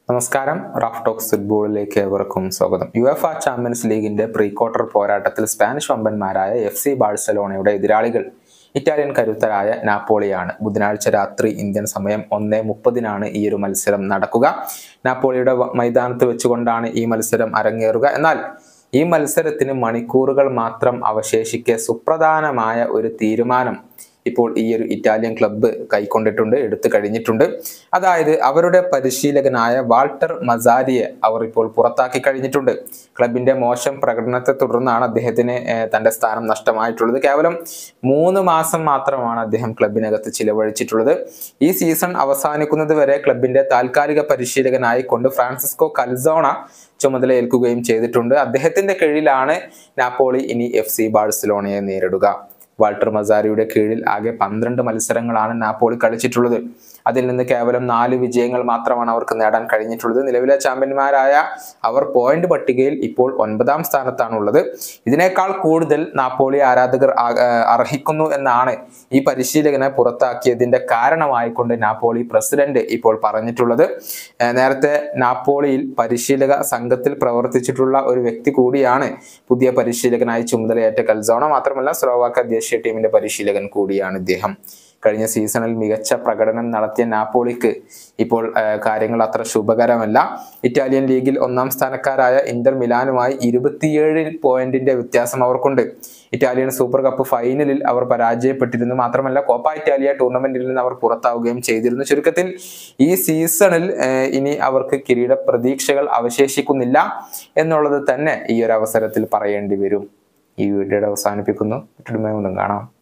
നമസ്കാരം. Raf talks ഫുട്ബോളിലേക്ക് ഏവർക്കും സ്വാഗതം. യുഎഫ ചാമ്പ്യൻസ് ലീഗിന്റെ പ്രീ ക്വാർട്ടർ പോരാട്ടത്തിൽ സ്പാനിഷ് വമ്പന്മാരായ FC ബാഴ്സലോണയുടെ എതിരാളികൾ ഇറ്റാലിയൻ കരുത്തരായ നാപ്പോളിയാണ്. ബുധനാഴ്ച രാത്രി ഇന്ത്യൻ സമയം 1:30 ഈ ഒരു മത്സരം നടക്കുക. നാപ്പോളിയുടെ മൈതാനത്ത് വെച്ചുകൊണ്ടാണ് ഈ മത്സരം അരങ്ങേറുക. എന്നാൽ ഈ മത്സരത്തിന് മണിക്കൂറുകൾ മാത്രം അവശേഷിക്കെ സുപ്രധാനമായ ഒരു തീരുമാനം ഇപ്പോൾ ഈ ഒരു ഇറ്റാലിയൻ ക്ലബ്ബ് കൈക്കൊണ്ടിട്ടുണ്ട്, എടുത്തു കഴിഞ്ഞിട്ടുണ്ട്. അതായത് അവരുടെ പരിശീലകനായ വാൾട്ടർ മസാരിയെ അവർ ഇപ്പോൾ പുറത്താക്കി കഴിഞ്ഞിട്ടുണ്ട്. ക്ലബിന്റെ മോശം പ്രകടനത്തെ തുടർന്നാണ് അദ്ദേഹത്തിന് തന്റെ സ്ഥാനം നഷ്ടമായിട്ടുള്ളത്. കേവലം 3 മാസം മാത്രമാണ് അദ്ദേഹം ക്ലബിനകത്ത് ചിലവഴിച്ചിട്ടുള്ളത്. ഈ സീസൺ അവസാനിക്കുന്നത് വരെ ക്ലബിന്റെ താൽക്കാലിക പരിശീലകനായി കൊണ്ട് ഫ്രാൻസിസ്കോ കൽസോണ ചുമതല ഏൽക്കുകയും ചെയ്തിട്ടുണ്ട്. അദ്ദേഹത്തിന്റെ കീഴിലാണ് നാപ്പോളി ഇനി FC ബാഴ്സലോണയെ നേരിടുക. വാൾട്ടർ മസാരിയുടെ കീഴിൽ ആകെ 12 മത്സരങ്ങളാണ് നാപ്പോളി കളിച്ചിട്ടുള്ളത്. അതിൽ നിന്ന് കേവലം 4 വിജയങ്ങൾ മാത്രമാണ് അവർക്ക് നേടാൻ കഴിഞ്ഞിട്ടുള്ളത്. നിലവിലെ ചാമ്പ്യന്മാരായ അവർ പോയിന്റ് പട്ടികയിൽ ഇപ്പോൾ 9ാം സ്ഥാനത്താണുള്ളത്. ഇതിനേക്കാൾ കൂടുതൽ നാപ്പോളി ആരാധകർ അർഹിക്കുന്നു എന്നാണ് ഈ പരിശീലകനെ പുറത്താക്കിയതിന്റെ കാരണമായിക്കൊണ്ട് നാപ്പോളി പ്രസിഡന്റ് ഇപ്പോൾ പറഞ്ഞിട്ടുള്ളത്. നേരത്തെ നാപ്പോളിയിൽ പരിശീലക സംഘത്തിൽ പ്രവർത്തിച്ചിട്ടുള്ള ഒരു വ്യക്തി കൂടിയാണ് പുതിയ പരിശീലകനായി ചുമതലയേറ്റ കൽസോണ. മാത്രമല്ല സ്ലോവാക്യ ദേശീയ ടീമിന്റെ പരിശീലകൻ കൂടിയാണ് ഇദ്ദേഹം. കഴിഞ്ഞ സീസണിൽ മികച്ച പ്രകടനം നടത്തിയ നാപ്പോളിക്ക് ഇപ്പോൾ കാര്യങ്ങൾ അത്ര ശുഭകരമല്ല. ഇറ്റാലിയൻ ലീഗിൽ 1ാം സ്ഥാനക്കാരായ ഇന്റർ മിലാനുമായി 27 പോയിന്റിന്റെ വ്യത്യാസം അവർക്കുണ്ട്. ഇറ്റാലിയൻ സൂപ്പർ കപ്പ് ഫൈനലിൽ അവർ പരാജയപ്പെട്ടിരുന്നു. മാത്രമല്ല കോപ്പ ഇറ്റാലിയ ടൂർണമെന്റിൽ നിന്ന് അവർ പുറത്താവുകയും ചെയ്തിരുന്നു. ചുരുക്കത്തിൽ ഈ സീസണിൽ ഇനി അവർക്ക് കിരീട പ്രതീക്ഷകൾ അവശേഷിക്കുന്നില്ല എന്നുള്ളത് തന്നെ ഈ ഒരു അവസരത്തിൽ പറയേണ്ടി വരും. ഈ വീഡിയോയുടെ അവസാനിപ്പിക്കുന്നു. മറ്റൊരു കാണാം.